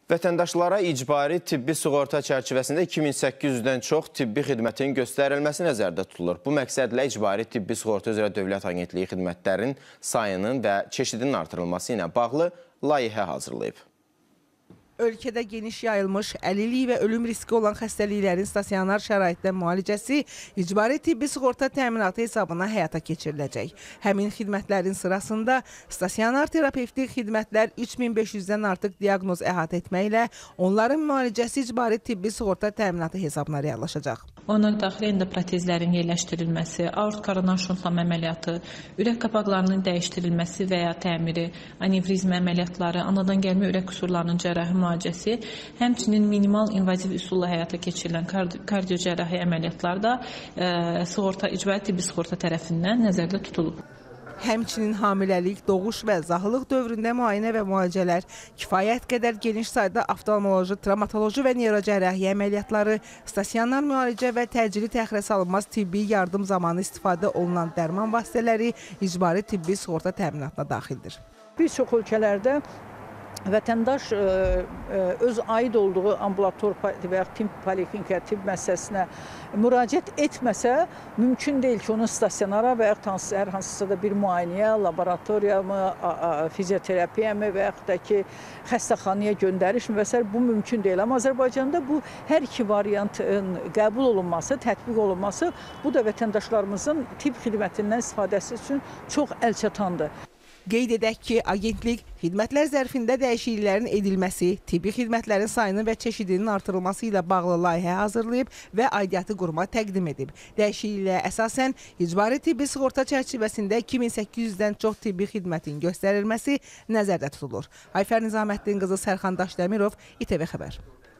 Vətəndaşlara icbari tibbi sığorta çərçivəsində 2800-dən çox tibbi xidmətin göstərilməsi nəzərdə tutulur. Bu məqsədlə icbari tibbi sığorta üzrə Dövlət Agentliyi xidmətlərin sayının və çeşidinin artırılması ilə bağlı layihə hazırlayıb. Ölkədə geniş yayılmış, əlillik və ölüm riski olan xəstəliklərin stasionar şəraitdə müalicəsi icbari tibbi sığorta təminatı hesabına həyata keçiriləcək. Həmin xidmətlərin sırasında stasionar terapevtik xidmətlər 3500-dən artıq diaqnoz əhatə etməklə onların müalicəsi icbari tibbi sığorta təminatı hesabına reallaşacaq. Ona daxil endoprotezlərin yerləşdirilməsi, aort koronar şuntlama əməliyyatı, ürək qapaqlarının dəyişdirilməsi və ya təmiri, anevrizma əməliyyatları, anadan gəlmə ürək qüsurlarının cərrahi müalicəsi, həmçinin minimal invaziv üsulla həyata keçirilən kardiocərrahi əməliyyatlar da icbari tibbi sığorta tərəfindən nəzərdə tutulub. Həmçinin hamiləlik, doğuş və zahlıq dövründə müayinə və müalicələr, kifayət qədər geniş sayda oftalmoloji, travmatoloji və neyrocərrahi əməliyyatları, stasionar müalicə və təcili təxirə salınmaz tibbi yardım zamanı istifadə olunan dərman vasitələri icbari tibbi sığorta təminatına daxildir. Bir çox ölkələrdə vətəndaş öz aid olduğu ambulator və ya tibb poliklinika, tibb müəssisəsinə müraciət etməsə, mümkün deyil ki, onu stasionara və ya hər hansısa da bir müayinəyə, laboratoriya mı, fizioterapiya mı və yaxud da ki, xəstəxanaya göndəriş mi və s. bu mümkün deyil. Amma Azərbaycanda bu hər iki variantın qəbul olunması, tətbiq olunması, bu da vətəndaşlarımızın tibb xidmətindən istifadəsi üçün çox əlçatandır. Qeyd edək ki, agentlik xidmətlər zərfində dəyişikliklərin edilməsi, tibbi xidmətlərin sayının və çeşidinin artırılması ilə bağlı layihə hazırlayıb və aidiyyatı quruma təqdim edib. Dəyişikliyə əsasən icbari tibbi sığorta çərçivəsində 2800-dən çox tibbi xidmətin göstərilməsi nəzərdə tutulur. Ayfər Nizaməddin qızı Sərxan Daşdəmirov, İTV Xəbər.